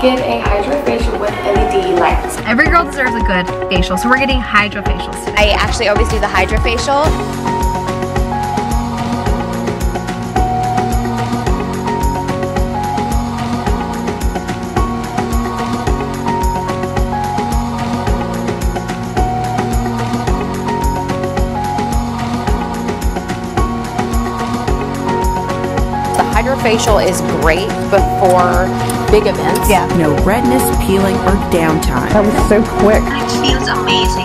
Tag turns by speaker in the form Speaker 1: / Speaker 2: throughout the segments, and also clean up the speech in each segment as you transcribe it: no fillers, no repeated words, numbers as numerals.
Speaker 1: get a HydraFacial with LED lights.
Speaker 2: Every girl deserves a good facial, so we're getting HydraFacials today.
Speaker 3: I actually always do the HydraFacial. HydraFacial is great before big events.
Speaker 2: Yeah.
Speaker 4: No redness, peeling, or downtime.
Speaker 1: That was so quick.
Speaker 5: It feels amazing.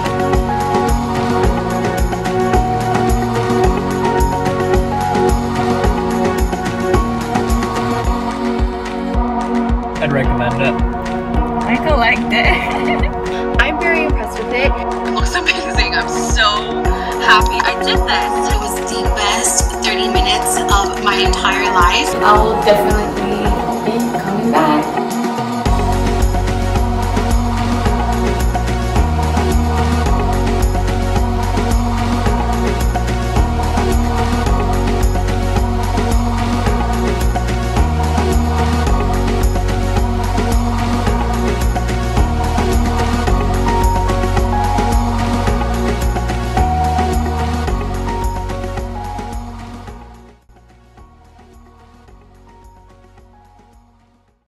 Speaker 6: I'd recommend it.
Speaker 2: Michael liked it.
Speaker 3: I'm very impressed with it.
Speaker 5: It looks amazing. I'm so happy I did this. It was the best 30 minutes of my entire life.
Speaker 1: I'll definitely be coming back.